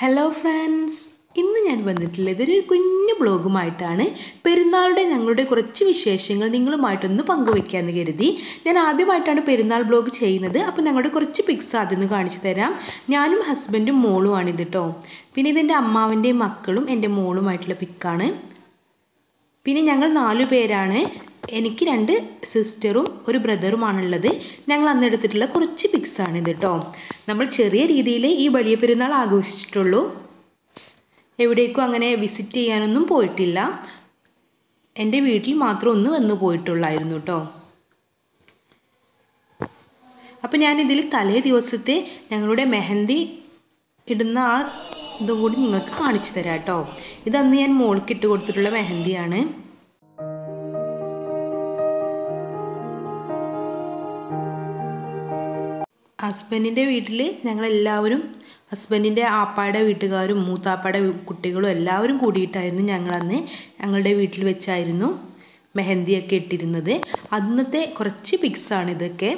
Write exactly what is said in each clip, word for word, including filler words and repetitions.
Hello friends, ഇന്ന് ഞാൻ വന്നിട്ടുള്ളത് ഒരു കുഞ്ഞു ബ്ലോഗുമായിട്ടാണ്. പെരുന്നാളുടെ ഞങ്ങളുടെ കുറച്ച് വിശേഷങ്ങൾ നിങ്ങളുമായിട്ടൊന്ന് പങ്കുവെക്കാമെന്ന് കരുതി. ഞാൻ ആദ്യമായിട്ടാണ് പെരുന്നാൾ ബ്ലോഗ് ചെയ്യുന്നത്. അപ്പോൾ ഞങ്ങളുടെ കുറച്ച് പിക്സ് ആദ്യം ഒന്ന് കാണിച്ചു തരാം. ഞാനും ഹസ്ബൻഡും മോളുമാണിത് കേട്ടോ. പിന്നെ ഇതെൻ്റെ അമ്മാവൻ്റെയും മക്കളും എൻ്റെ മോളുമായിട്ടുള്ള പിക്കാണ്. പിന്നെ ഞങ്ങൾ നാലു പേരാണ്. എനിക്ക് രണ്ട് സിസ്റ്ററും ഒരു ബ്രദറുമാണുള്ളത്. ഞങ്ങൾ അന്ന് എടുത്തിട്ടുള്ള കുറച്ച് പിക്സാണിത് കേട്ടോ. നമ്മൾ ചെറിയ രീതിയിൽ ഈ വലിയ പെരുന്നാൾ ആഘോഷിച്ചിട്ടുള്ളൂ. എവിടേക്കും അങ്ങനെ വിസിറ്റ് ചെയ്യാനൊന്നും പോയിട്ടില്ല. എൻ്റെ വീട്ടിൽ മാത്രം ഒന്ന് വന്നു പോയിട്ടുള്ളായിരുന്നു കേട്ടോ. അപ്പം ഞാനിതിൽ തലേ ദിവസത്തെ ഞങ്ങളുടെ മെഹന്തി ഇടുന്ന ആ ഇതും കൂടി നിങ്ങൾക്ക് കാണിച്ചു തരാം കേട്ടോ. ഇതന്ന് ഞാൻ മോൾക്ക് ഇട്ട് കൊടുത്തിട്ടുള്ള മെഹന്തിയാണ്. ഹസ്ബൻഡിൻ്റെ വീട്ടിൽ ഞങ്ങളെല്ലാവരും, ഹസ്ബൻഡിൻ്റെ ആപ്പായുടെ വീട്ടുകാരും മൂത്താപ്പായുടെ കുട്ടികളും എല്ലാവരും കൂടിയിട്ടായിരുന്നു ഞങ്ങളന്ന് ഞങ്ങളുടെ വീട്ടിൽ വെച്ചായിരുന്നു മെഹന്തിയൊക്കെ ഇട്ടിരുന്നത്. അന്നത്തെ കുറച്ച് പിക്സാണ് ഇതൊക്കെ.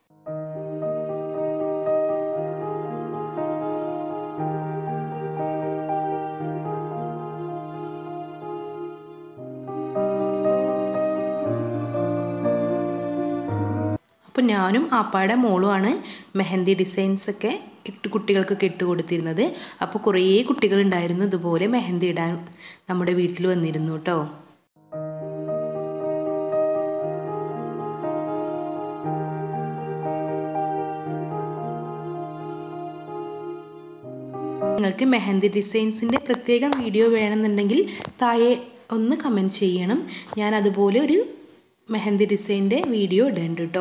അപ്പോൾ ഞാനും ആപ്പായുടെ മോളുമാണ് മെഹന്തി ഡിസൈൻസൊക്കെ ഇട്ട് കുട്ടികൾക്കൊക്കെ ഇട്ട് കൊടുത്തിരുന്നത്. അപ്പോൾ കുറേ കുട്ടികളുണ്ടായിരുന്നു ഇതുപോലെ മെഹന്തി ഇടാൻ നമ്മുടെ വീട്ടിൽ വന്നിരുന്നു കേട്ടോ. നിങ്ങൾക്ക് മെഹന്തി ഡിസൈൻസിൻ്റെ പ്രത്യേകം വീഡിയോ വേണമെന്നുണ്ടെങ്കിൽ താഴെ ഒന്ന് കമൻറ്റ് ചെയ്യണം. ഞാൻ അതുപോലെ ഒരു മെഹന്തി ഡിസൈൻ്റെ വീഡിയോ ഇടുന്നുണ്ട് കേട്ടോ.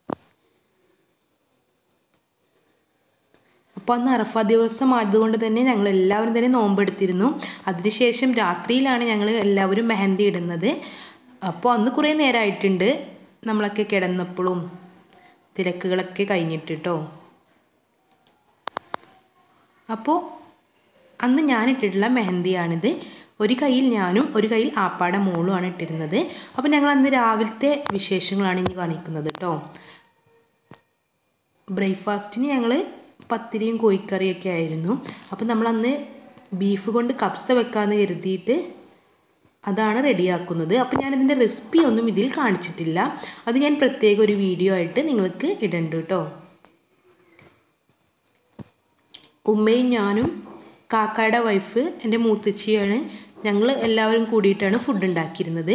അപ്പോൾ അന്ന് അറഫ ദിവസം ആയതുകൊണ്ട് തന്നെ ഞങ്ങൾ എല്ലാവരും തന്നെ നോമ്പെടുത്തിരുന്നു. അതിനുശേഷം രാത്രിയിലാണ് ഞങ്ങൾ എല്ലാവരും മെഹന്തി ഇടുന്നത്. അപ്പോൾ അന്ന് കുറേ നേരമായിട്ടുണ്ട് നമ്മളൊക്കെ കിടന്നപ്പോഴും തിരക്കുകളൊക്കെ കഴിഞ്ഞിട്ട് കേട്ടോ. അപ്പോൾ അന്ന് ഞാനിട്ടിട്ടുള്ള മെഹന്തിയാണിത്. ഒരു കയ്യിൽ ഞാനും ഒരു കയ്യിൽ ആപ്പാടെ മോളുമാണ് ഇട്ടിരുന്നത്. അപ്പോൾ ഞങ്ങൾ അന്ന് രാവിലത്തെ വിശേഷങ്ങളാണ് ഇനി കാണിക്കുന്നത് കേട്ടോ. ബ്രേക്ക്ഫാസ്റ്റിന് ഞങ്ങൾ പത്തിരിയും കോഴിക്കറിയൊക്കെ ആയിരുന്നു. അപ്പോൾ നമ്മളന്ന് ബീഫ് കൊണ്ട് കബ്സ വെക്കാമെന്ന് കരുതിയിട്ട് അതാണ് റെഡിയാക്കുന്നത്. അപ്പോൾ ഞാനിതിൻ്റെ റെസിപ്പി ഒന്നും ഇതിൽ കാണിച്ചിട്ടില്ല. അത് ഞാൻ പ്രത്യേക ഒരു വീഡിയോ ആയിട്ട് നിങ്ങൾക്ക് ഇടണ്ട് കേട്ടോ. ഉമ്മയും ഞാനും കാക്കയുടെ വൈഫ് എൻ്റെ മൂത്തച്ചിയാണ് ഞങ്ങൾ എല്ലാവരും കൂടിയിട്ടാണ് ഫുഡ് ഉണ്ടാക്കിയിരുന്നത്.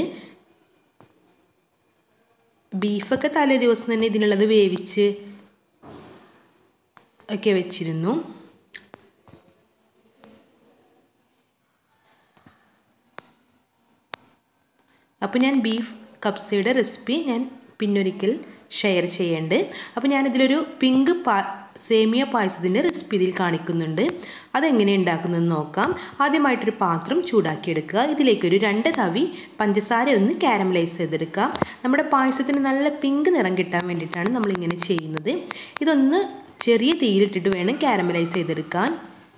ബീഫൊക്കെ തലേ ദിവസം തന്നെ ഇതിനുള്ളത് വേവിച്ച് ഒക്കെ വെച്ചിരുന്നു. അപ്പോൾ ഞാൻ ബീഫ് കബ്സയുടെ റെസിപ്പി ഞാൻ പിന്നൊരിക്കൽ ഷെയർ ചെയ്യേണ്ടത്. അപ്പോൾ ഞാനിതിലൊരു പിങ്ക് പാ സേമിയ പായസത്തിൻ്റെ റെസിപ്പി ഇതിൽ കാണിക്കുന്നുണ്ട്. അതെങ്ങനെ ഉണ്ടാക്കുന്നതെന്ന് നോക്കാം. ആദ്യമായിട്ടൊരു പാത്രം ചൂടാക്കിയെടുക്കുക. ഇതിലേക്കൊരു രണ്ട് തവി പഞ്ചസാര ഒന്ന് കാരമലൈസ് ചെയ്തെടുക്കാം. നമ്മുടെ പായസത്തിന് നല്ല പിങ്ക് നിറം കിട്ടാൻ വേണ്ടിയിട്ടാണ് നമ്മളിങ്ങനെ ചെയ്യുന്നത്. ഇതൊന്ന് ചെറിയ തീയിലിട്ടിട്ട് വേണം കാരമലൈസ് ചെയ്തെടുക്കാൻ.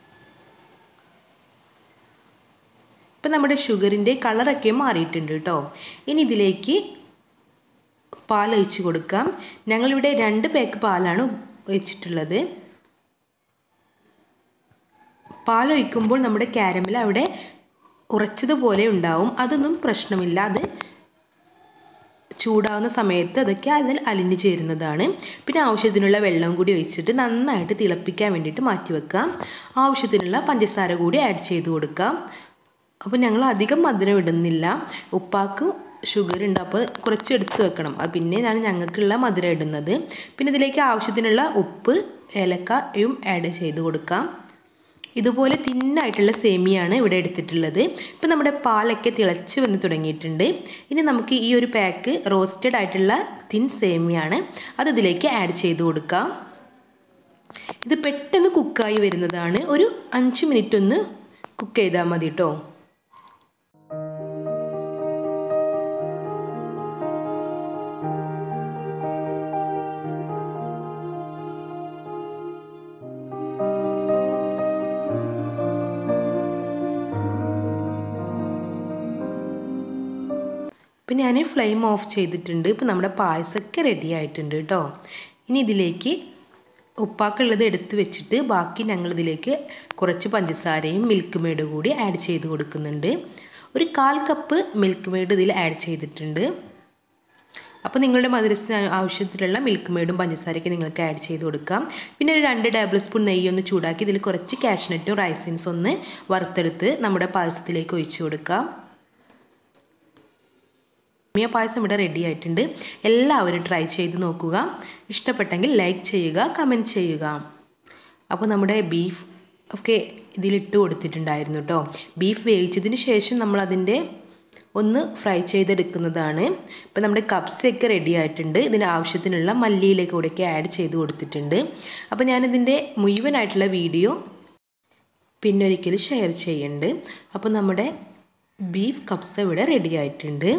ഇപ്പം നമ്മുടെ ഷുഗറിൻ്റെ കളറൊക്കെ മാറിയിട്ടുണ്ട് കേട്ടോ. ഇനി ഇതിലേക്ക് പാൽ ഒഴിച്ച് കൊടുക്കാം. ഞങ്ങളിവിടെ രണ്ട് പാക്ക് പാലാണ് ഒഴിച്ചിട്ടുള്ളത്. പാലൊഴിക്കുമ്പോൾ നമ്മുടെ കാരമൽ അവിടെ ഉറച്ചതുപോലെ ഉണ്ടാവും. അതൊന്നും പ്രശ്നമില്ല. അത് ചൂടാവുന്ന സമയത്ത് അതൊക്കെ അതിൽ അലിഞ്ഞു ചേരുന്നതാണ്. പിന്നെ ആവശ്യത്തിനുള്ള വെള്ളം കൂടി ഒഴിച്ചിട്ട് നന്നായിട്ട് തിളപ്പിക്കാൻ വേണ്ടിയിട്ട് മാറ്റി വെക്കാം. ആവശ്യത്തിനുള്ള പഞ്ചസാര കൂടി ആഡ് ചെയ്ത് കൊടുക്കാം. അപ്പോൾ ഞങ്ങൾ അധികം മധുരം ഇടുന്നില്ല. ഉപ്പാക്ക് ഷുഗർ ഉണ്ട്, അപ്പോൾ കുറച്ച് എടുത്ത് വെക്കണം. അത് പിന്നെയാണ് ഞങ്ങൾക്കുള്ള മധുരം ഇടുന്നത്. പിന്നെ ഇതിലേക്ക് ആവശ്യത്തിനുള്ള ഉപ്പ് ഏലക്കയും ആഡ് ചെയ്ത് കൊടുക്കാം. ഇതുപോലെ തിന്നായിട്ടുള്ള സേമിയാണ് ഇവിടെ എടുത്തിട്ടുള്ളത്. ഇപ്പം നമ്മുടെ പാലൊക്കെ തിളച്ച് വന്ന് തുടങ്ങിയിട്ടുണ്ട്. ഇനി നമുക്ക് ഈ ഒരു പാക്ക് റോസ്റ്റഡ് ആയിട്ടുള്ള തിൻ സേമിയാണ് അത് ഇതിലേക്ക് ആഡ് ചെയ്ത് കൊടുക്കാം. ഇത് പെട്ടെന്ന് കുക്കായി വരുന്നതാണ്. ഒരു അഞ്ച് മിനിറ്റ് ഒന്ന് കുക്ക് ചെയ്താൽ മതി കേട്ടോ. ഇപ്പം ഞാൻ ഫ്ലെയിം ഓഫ് ചെയ്തിട്ടുണ്ട്. ഇപ്പം നമ്മുടെ പായസമൊക്കെ റെഡി ആയിട്ടുണ്ട് കേട്ടോ. ഇനി ഇതിലേക്ക് ഉപ്പാക്കുള്ളത് എടുത്ത് വെച്ചിട്ട് ബാക്കി ഞങ്ങളിതിലേക്ക് കുറച്ച് പഞ്ചസാരയും മിൽക്ക് മെയ്ഡ് കൂടി ആഡ് ചെയ്ത് കൊടുക്കുന്നുണ്ട്. ഒരു കാൽ കപ്പ് മിൽക്ക് മെയ്ഡ് ഇതിൽ ആഡ് ചെയ്തിട്ടുണ്ട്. അപ്പോൾ നിങ്ങളുടെ മധുരത്തിന് ആവശ്യത്തിലുള്ള മിൽക്ക് മെയ്ഡും പഞ്ചസാരയൊക്കെ നിങ്ങൾക്ക് ആഡ് ചെയ്ത് കൊടുക്കാം. പിന്നെ ഒരു രണ്ട് ടേബിൾ സ്പൂൺ നെയ്യൊന്ന് ചൂടാക്കി ഇതിൽ കുറച്ച് കാഷ്നട്ടും റൈസിൻസും ഒന്ന് വറുത്തെടുത്ത് നമ്മുടെ പായസത്തിലേക്ക് ഒഴിച്ചു കൊടുക്കാം. സെമിയ പായസം ഇവിടെ റെഡി ആയിട്ടുണ്ട്. എല്ലാവരും ട്രൈ ചെയ്ത് നോക്കുക. ഇഷ്ടപ്പെട്ടെങ്കിൽ ലൈക്ക് ചെയ്യുക, കമൻറ്റ് ചെയ്യുക. അപ്പോൾ നമ്മുടെ ബീഫ് ഒക്കെ ഇതിലിട്ട് കൊടുത്തിട്ടുണ്ടായിരുന്നു കേട്ടോ. ബീഫ് വേവിച്ചതിന് ശേഷം നമ്മളതിൻ്റെ ഒന്ന് ഫ്രൈ ചെയ്തെടുക്കുന്നതാണ്. ഇപ്പോൾ നമ്മുടെ കപ്സൊക്കെ റെഡി ആയിട്ടുണ്ട്. ഇതിൻ്റെ ആവശ്യത്തിനുള്ള മല്ലിയിലേക്ക് കൂടെയൊക്കെ ആഡ് ചെയ്ത് കൊടുത്തിട്ടുണ്ട്. അപ്പോൾ ഞാനിതിൻ്റെ മുഴുവനായിട്ടുള്ള വീഡിയോ പിന്നൊരിക്കൽ ഷെയർ ചെയ്യുന്നുണ്ട്. അപ്പോൾ നമ്മുടെ ബീഫ് കപ്സ ഇവിടെ റെഡി ആയിട്ടുണ്ട്.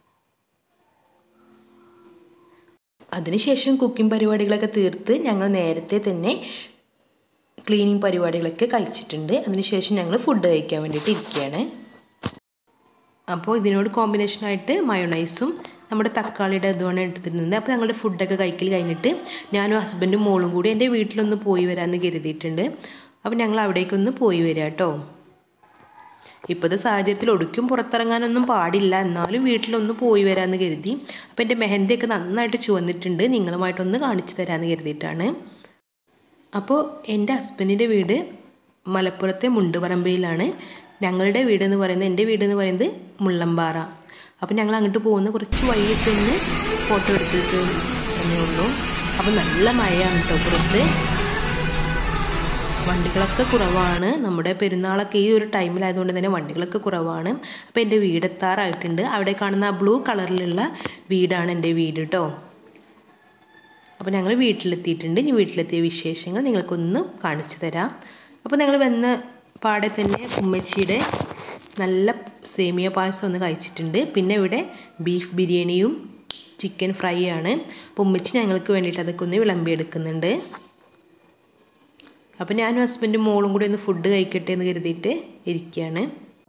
അതിനുശേഷം കുക്കിംഗ് പരിപാടികളൊക്കെ തീർത്ത് ഞങ്ങൾ നേരത്തെ തന്നെ ക്ലീനിങ് പരിപാടികളൊക്കെ കഴിച്ചിട്ടുണ്ട്. അതിനുശേഷം ഞങ്ങൾ ഫുഡ് കഴിക്കാൻ വേണ്ടിയിട്ട് ഇരിക്കുകയാണ്. അപ്പോൾ ഇതിനോട് കോമ്പിനേഷനായിട്ട് മയോണൈസും നമ്മുടെ തക്കാളിയുടെ ഇതുമാണ് എടുത്തിരുന്നത്. അപ്പോൾ ഞങ്ങളുടെ ഫുഡൊക്കെ കഴിക്കൽ കഴിഞ്ഞിട്ട് ഞാനും ഹസ്ബൻഡും മോളും കൂടി എൻ്റെ വീട്ടിലൊന്ന് പോയി വരാമെന്ന് കരുതിയിട്ടുണ്ട്. അപ്പോൾ ഞങ്ങൾ അവിടേക്കൊന്ന് പോയി വരാം കേട്ടോ. ഇപ്പോഴത്തെ സാഹചര്യത്തിൽ ഒടുക്കും പുറത്തിറങ്ങാനൊന്നും പാടില്ല, എന്നാലും വീട്ടിലൊന്ന് പോയി വരാമെന്ന് കരുതി. അപ്പോൾ എൻ്റെ മെഹന്തിയൊക്കെ നന്നായിട്ട് ചുവന്നിട്ടുണ്ട്, നിങ്ങളുമായിട്ടൊന്ന് കാണിച്ചു തരാമെന്ന് കരുതിയിട്ടാണ്. അപ്പോൾ എൻ്റെ ഹസ്ബൻഡിൻ്റെ വീട് മലപ്പുറത്തെ മുണ്ടുപറമ്പയിലാണ്. ഞങ്ങളുടെ വീട് എന്ന് പറയുന്നത് എൻ്റെ വീട് എന്ന് പറയുന്നത് മുള്ളമ്പാറ. അപ്പോൾ ഞങ്ങൾ അങ്ങോട്ട് പോകുന്ന കുറച്ച് വൈകിട്ട് ഒന്ന് ഫോട്ടോ എടുത്തിട്ട് തന്നെ ഉള്ളൂ. അപ്പോൾ നല്ല മഴയാണ് കേട്ടോ പുറത്ത്. വണ്ടികളൊക്കെ കുറവാണ്. നമ്മുടെ പെരുന്നാളൊക്കെ ഈ ഒരു ടൈമിലായതുകൊണ്ട് തന്നെ വണ്ടികളൊക്കെ കുറവാണ്. അപ്പോൾ എൻ്റെ വീടെത്താറായിട്ടുണ്ട്. അവിടെ കാണുന്ന ആ ബ്ലൂ കളറിലുള്ള വീടാണ് എൻ്റെ വീട് കേട്ടോ. അപ്പോൾ ഞങ്ങൾ വീട്ടിലെത്തിയിട്ടുണ്ട്. ഇനി വീട്ടിലെത്തിയ വിശേഷങ്ങൾ നിങ്ങൾക്കൊന്ന് കാണിച്ചു തരാം. അപ്പോൾ ഞങ്ങൾ വന്ന പാടെ തന്നെ ഉമ്മച്ചിയുടെ നല്ല സേമിയ പായസം ഒന്ന് കഴിച്ചിട്ടുണ്ട്. പിന്നെ ഇവിടെ ബീഫ് ബിരിയാണിയും ചിക്കൻ ഫ്രൈ ആണ്. അപ്പോൾ ഉമ്മച്ചി ഞങ്ങൾക്ക് വേണ്ടിയിട്ട് അതൊക്കെ ഒന്ന് വിളമ്പിയെടുക്കുന്നുണ്ട്. അപ്പോൾ ഞാനും ഹസ്ബൻഡും മോളും കൂടി ഒന്ന് ഫുഡ് കഴിക്കട്ടെ എന്ന് കരുതിയിട്ട് ഇരിക്കുകയാണ്.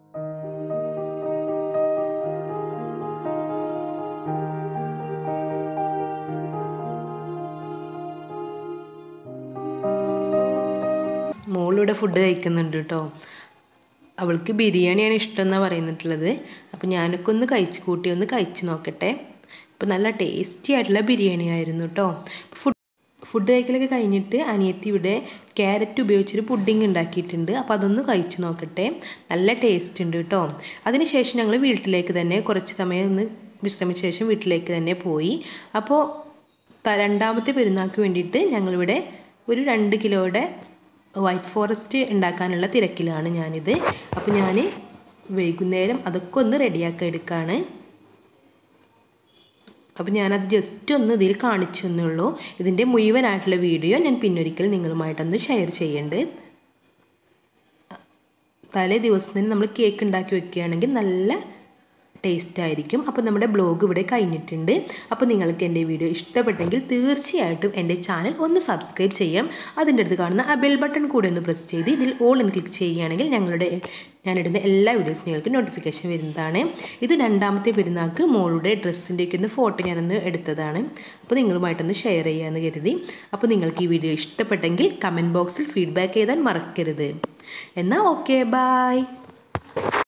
മോളിവിടെ ഫുഡ് കഴിക്കുന്നുണ്ട് കേട്ടോ. അവൾക്ക് ബിരിയാണിയാണ് ഇഷ്ടം എന്നാണ് പറയുന്നിട്ടുള്ളത്. അപ്പോൾ ഞാനൊക്കെ ഒന്ന് കഴിച്ച് കൂട്ടി ഒന്ന് കഴിച്ച് നോക്കട്ടെ. അപ്പോൾ നല്ല ടേസ്റ്റി ആയിട്ടുള്ള ബിരിയാണി ആയിരുന്നു കേട്ടോ. ഫുഡ് ഫുഡ് കഴിക്കലൊക്കെ കഴിഞ്ഞിട്ട് അനിയത്തി ഇവിടെ ക്യാരറ്റ് ഉപയോഗിച്ചൊരു പുഡിങ് ഉണ്ടാക്കിയിട്ടുണ്ട്. അപ്പോൾ അതൊന്ന് കഴിച്ച് നോക്കട്ടെ. നല്ല ടേസ്റ്റ് ഉണ്ട് കേട്ടോ. അതിനുശേഷം ഞങ്ങൾ വീട്ടിലേക്ക് തന്നെ കുറച്ച് സമയം ഒന്ന് വിശ്രമിച്ച ശേഷം വീട്ടിലേക്ക് തന്നെ പോയി. അപ്പോൾ രണ്ടാമത്തെ പെരുന്നാൾക്ക് വേണ്ടിയിട്ട് ഞങ്ങളിവിടെ ഒരു രണ്ട് കിലോയുടെ വൈറ്റ് ഫോറസ്റ്റ് ഉണ്ടാക്കാനുള്ള തിരക്കിലാണ് ഞാനിത്. അപ്പോൾ ഞാൻ വൈകുന്നേരം അതൊക്കെ ഒന്ന് റെഡിയാക്കി എടുക്കുകയാണ്. അപ്പോൾ ഞാനത് ജസ്റ്റ് ഒന്ന് ഇതിൽ കാണിച്ചു തന്നുള്ളൂ. ഇതിൻ്റെ മുഴുവനായിട്ടുള്ള വീഡിയോ ഞാൻ പിന്നൊരിക്കൽ നിങ്ങളുമായിട്ടൊന്ന് ഷെയർ ചെയ്യുന്നുണ്ട്. തലേ ദിവസം തന്നെ നമ്മൾ കേക്ക് ഉണ്ടാക്കി വെക്കുകയാണെങ്കിൽ നല്ല ടേസ്റ്റ് ആയിരിക്കും. അപ്പോൾ നമ്മുടെ ബ്ലോഗ് ഇവിടെ കഴിഞ്ഞിട്ടുണ്ട്. അപ്പോൾ നിങ്ങൾക്ക് എൻ്റെ വീഡിയോ ഇഷ്ടപ്പെട്ടെങ്കിൽ തീർച്ചയായിട്ടും എൻ്റെ ചാനൽ ഒന്ന് സബ്സ്ക്രൈബ് ചെയ്യാം. അതിൻ്റെ അടുത്ത് കാണുന്ന ആ ബെൽ ബട്ടൺ കൂടെ ഒന്ന് പ്രസ് ചെയ്ത് ഇതിൽ ഓൾ എന്ന് ക്ലിക്ക് ചെയ്യുകയാണെങ്കിൽ ഞങ്ങളുടെ ഞാനിടുന്ന എല്ലാ വീഡിയോസും നിങ്ങൾക്ക് നോട്ടിഫിക്കേഷൻ വരുന്നതാണ്. ഇത് രണ്ടാമത്തെ പെരുന്നാൾക്ക് മോളുടെ ഡ്രസ്സിൻ്റെയൊക്കെ ഒന്ന് ഫോട്ടോ ഞാനൊന്ന് എടുത്തതാണ്. അപ്പോൾ നിങ്ങളുമായിട്ടൊന്ന് ഷെയർ ചെയ്യാമെന്ന് കരുതി. അപ്പോൾ നിങ്ങൾക്ക് ഈ വീഡിയോ ഇഷ്ടപ്പെട്ടെങ്കിൽ കമൻറ്റ് ബോക്സിൽ ഫീഡ്ബാക്ക് ചെയ്താൽ മറക്കരുത്. എന്നാൽ ഓക്കെ, ബായ്.